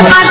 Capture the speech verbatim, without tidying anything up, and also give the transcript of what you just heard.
Hãy subscribe cho kênh Ghiền Mì Gõ để không bỏ lỡ